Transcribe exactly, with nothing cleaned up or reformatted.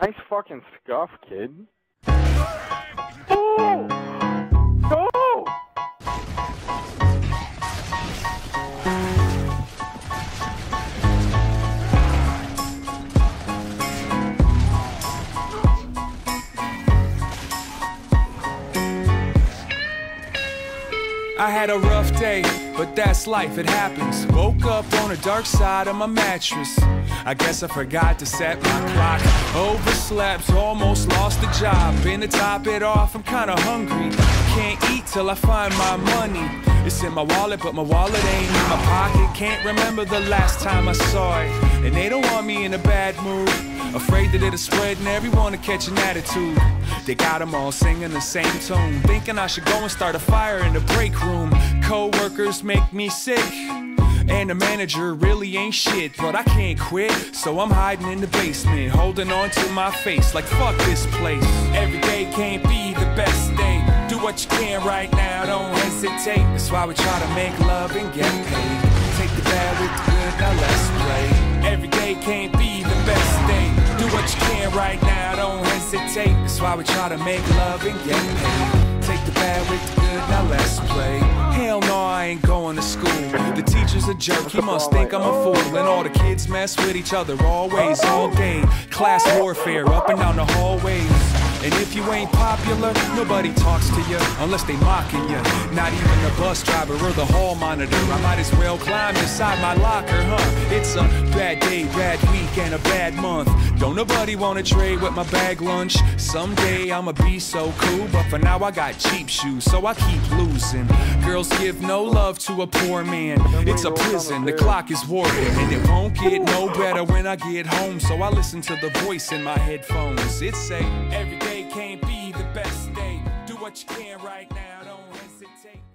Nice fucking scuff, kid. Oh! Go! I had a rough day, but that's life, it happens. Woke up on the dark side of my mattress. I guess I forgot to set my clock. Overslept, almost lost the job. And to top it off, I'm kinda hungry. Can't eat till I find my money. It's in my wallet, but my wallet ain't in my pocket. Can't remember the last time I saw it. And they don't want me in a bad mood. Afraid that it'll spread and everyone will catch an attitude. They got them all singing the same tune, thinking I should go and start a fire in the break room. Co-workers make me sick, and the manager really ain't shit. But I can't quit, so I'm hiding in the basement, holding on to my face like fuck this place. Every day can't be the best day. Do what you can right now, don't hesitate. That's why we try to make love and get paid. Take the bad with the good, now let's play. Every day can't be the best day. Do what you can right now, don't hesitate. That's why we try to make love and get paid. Take the bad with the good, now let's play. Hell no, I ain't going to school. The teacher's a jerk, he must think I'm a fool. And all the kids mess with each other always, all day. Class warfare up and down the hallways. And if you ain't popular, nobody talks to you unless they mocking you. Not even the bus driver or the hall monitor. I might as well climb inside my locker, huh? It's a bad day, bad week, and a bad month. Don't nobody wanna trade with my bag lunch. Someday I'ma be so cool, but for now I got cheap shoes, so I keep losing. Girls give no love to a poor man. It's a prison, the clock is warping, and it won't get no better when I get home. So I listen to the voice in my headphones. It say, every day can't be the best day. Do what you can right now, don't hesitate.